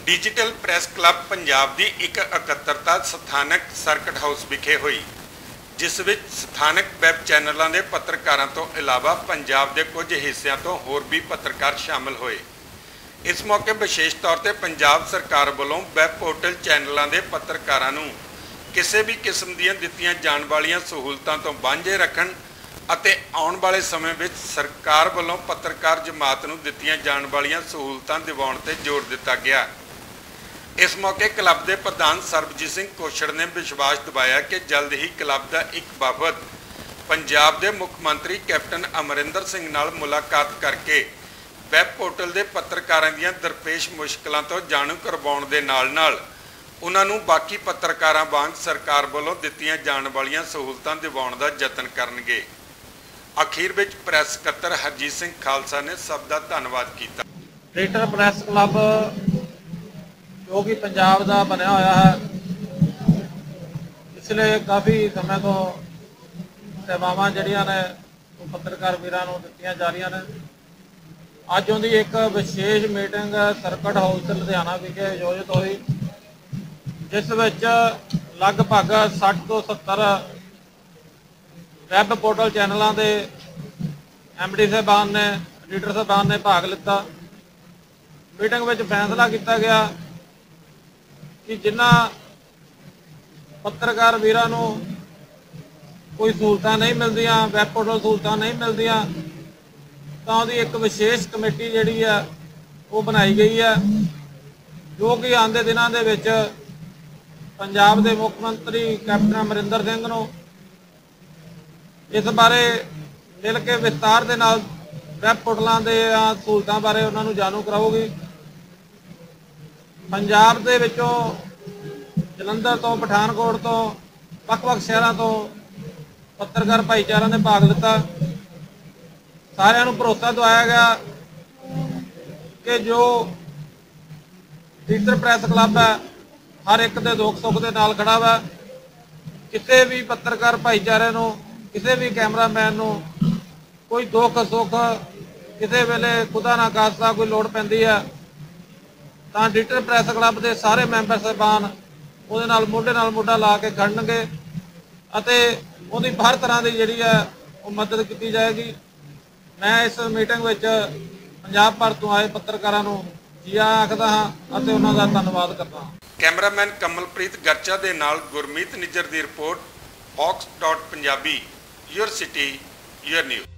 Digital press club Punjab की एक इकत्तरता स्थानक सर्किट हाउस विखे हुई, जिस विच स्थानक वैब चैनलों के पत्रकारों तो इलावा पंजाब के कुछ हिस्सों तो होर भी पत्रकार शामिल हुए। इस मौके विशेष तौर पर पंजाब सरकार वालों वैब पोर्टल चैनलों के पत्रकारों नूं किसी भी किस्म दी दित्तियां जाण वालियां सहूलतां तो वांझे रखण ਅਤੇ आउण वाले समय में सरकार वालों पत्रकार जमात नूं दित्तियां जाण वालियां सहूलतां दिवाउण ते जोर दिता गया। इस मौके क्लब के प्रधान सरबजीत सिंह कोछड़ ने विश्वास दिवाया कि जल्द ही क्लब का एक वफद पंजाब के मुख्यमंत्री कैप्टन अमरिंदर सिंह नाल मुलाकात करके वैब पोर्टल के पत्रकारों दीयां दरपेश मुश्किलों तो जाणू करवाउण दे नाल नाल उन्हां नूं बाकी पत्रकारां वांग सरकार वालों दित्तियां जाण वालियां सहूलतां दिवाउण दा यतन करनगे। अखीर विच प्रैस सकत्तर हरजीत सिंह खालसा ने सब का धन्नवाद किया। डिजिटल प्रैस क्लब जो कि पंजाब का बनया होया है, पिछले काफ़ी समय तो सेवावां जिहड़ियां ने पत्रकार वीरां नूं दित्तियां जा रही ने। अज उहदी एक विशेष मीटिंग सर्किट हाउस लुधियाना विखे आयोजित हुई, जिस विच लगभग 60 तो 70 वैब पोर्टल चैनलों के MD साहबान ने, एडिटर साहबान ने भाग लिता। मीटिंग में फैसला किया गया कि जिन्हां पत्रकार वीरां नूं कोई सहूलतां नहीं मिलदियां, वैब पोर्टल सहूलतां नहीं मिलदियां, तो उहदी एक विशेष कमेटी जिहड़ी है वो बनाई गई है, जो कि आंदे दिनां दे विच पंजाब के मुख्यमंत्री कैप्टन अमरिंदर सिंह नूं इस बारे मिल के विस्तार के नाल वैब पोर्टलों के सहूलतों बारे उन्होंने जानू कराओगी। पंजाब के विचों जलंधर तो, पठानकोट तो, वख-वख शहरों तो पत्रकार भाईचारा ने भाग लिता। सारिਆਂ ਨੂੰ भरोसा दवाया गया कि जो डिजिटल प्रैस क्लब है हर एक के दुख सुख के नाल खड़ा वा। किसी भी पत्रकार भाईचारे नूं, किसी भी कैमरामैन नूं कोई दुख सुख किसी वेले खुदा ना खास्ता कोई लोड़ पैंदी है तो डिजिटल प्रैस क्लब के सारे मैंबर साहबान उहदे नाल मोढा ला के खड़नगे अते उहदी हर तरह की जिहड़ी है वो मदद की जाएगी। मैं इस मीटिंग विच पंजाब भर तो आए पत्रकारां नूं जी आखदा हां अते उन्हां दा धन्नवाद करदा हां। कैमरामैन कमलप्रीत गरचा दे नाल गुरमीत निज्जर दी report Fox.Punjabi, your city, your news।